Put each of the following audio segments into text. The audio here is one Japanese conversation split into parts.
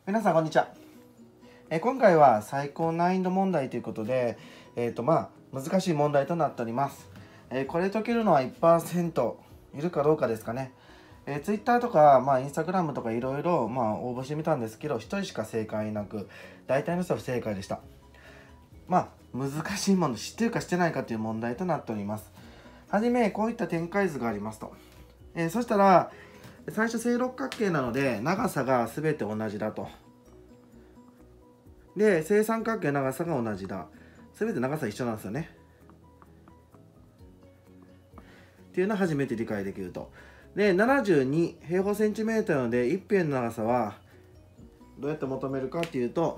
皆さんこんにちは。今回は最高難易度問題ということで、難しい問題となっております。これ解けるのは 1% いるかどうかですかね。Twitter とか、Instagram とかいろいろ応募してみたんですけど、1人しか正解なく、大体の人は不正解でした。難しいもの、知ってるかしてないかという問題となっております。はじめ、こういった展開図がありますと。そしたら、最初正六角形なので、長さが全て同じだと。で、正三角形の長さが同じだ。全て長さ一緒なんですよね。っていうのは初めて理解できると。で、72平方センチメートルなので、一辺の長さはどうやって求めるかっていうと、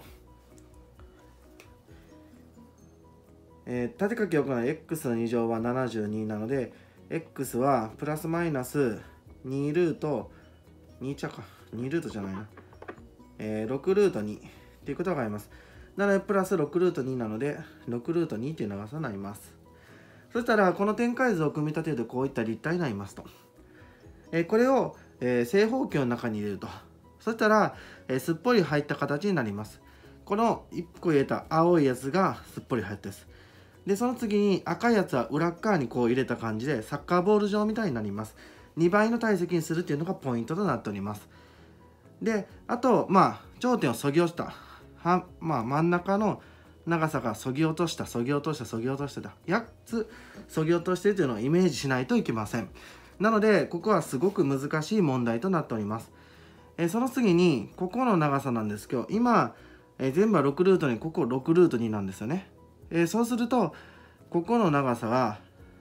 縦かけ横の x の2乗は72なので、x はプラスマイナス2ルート2ちゃか2ルートじゃないな、6ルート2っていうことがあります。なのでプラス6ルート2なので6ルート2っていう長さになります。そしたらこの展開図を組み立てるとこういった立体になりますと。これを、正方形の中に入れると。そしたら、すっぽり入った形になります。この1個入れた青いやつがすっぽり入ったです。で、その次に赤いやつは裏側にこう入れた感じでサッカーボール状みたいになります。2倍の体積にするっていうのがポイントとなっております。で、あと、頂点をそぎ落ちた。真ん中の長さがそぎ落とした、そぎ落とした、そぎ落としてた。8つそぎ落としているというのをイメージしないといけません。なので、ここはすごく難しい問題となっております。その次に、ここの長さなんですけど、今、全部は6ルートに、ここ6ルート2なんですよね。そうすると、ここの長さが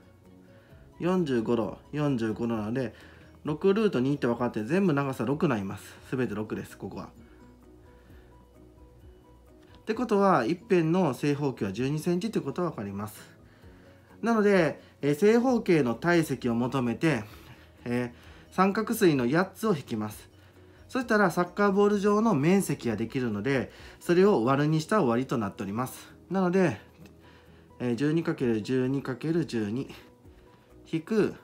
45度、45度なので、6ルート2って分かって全部長さ6になります。すべて6です、ここは。ってことは、一辺の正方形は12センチということが分かります。なので、正方形の体積を求めて、三角錐の8つを引きます。そしたらサッカーボール上の面積ができるので、それを割るにした割りとなっております。なので、12×12×12 引く、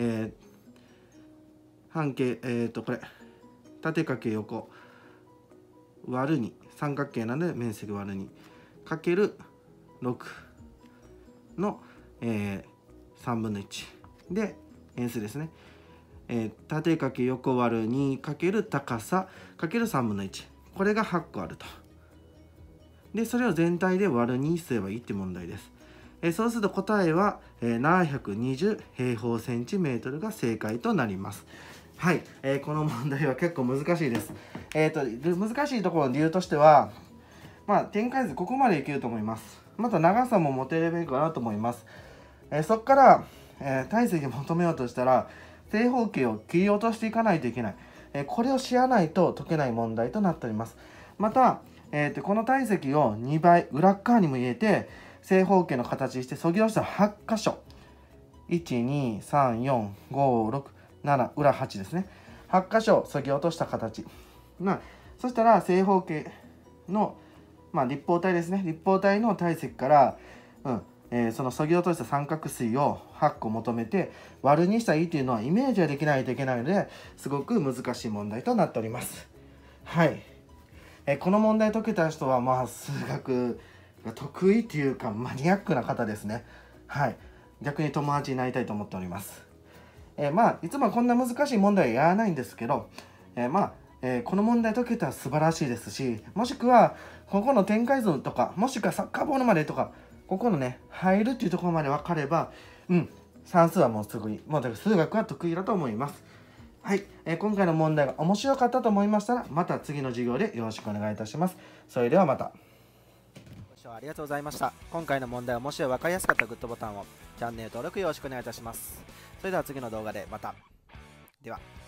半径、これ、縦かけ横割る2、三角形なので面積割る2かける6の、3分の1で円数ですね。縦かけ横割る2かける高さかける3分の1、これが8個あると。でそれを全体で割る2すればいいって問題です。そうすると答えは、720平方センチメートルが正解となります。はい、この問題は結構難しいです。難しいところの理由としては、展開図ここまでいけると思います。また長さも持てればいいかなと思います。そこから、体積を求めようとしたら、正方形を切り落としていかないといけない。これを知らないと解けない問題となっております。また、この体積を2倍、裏側にも入れて、正方形の形にして、そぎ落とした8箇所。1、2、3、4、5、6、7、裏8ですね。8箇所そぎ落とした形。そしたら正方形の、立方体ですね。立方体の体積から、そのそぎ落とした三角錐を8個求めて割るにしたらいいというのはイメージができないといけないのですごく難しい問題となっております。はい。この問題解けた人は数学が得意というかマニアックな方ですね。はい。逆に友達になりたいと思っております。いつもはこんな難しい問題はやらないんですけど、この問題解けたら素晴らしいですし、もしくはここの展開図とか、もしくはサッカーボールまでとか、ここのね入るっていうところまで分かれば、算数はもうすぐに、もう数学は得意だと思います。はい、今回の問題が面白かったと思いましたら、また次の授業でよろしくお願いいたします。それではまた。 ご視聴ありがとうございました。今回の問題面白い分かりやすかったらグッドボタンを、チャンネル登録よろしくお願いいたします。それでは次の動画でまた。では。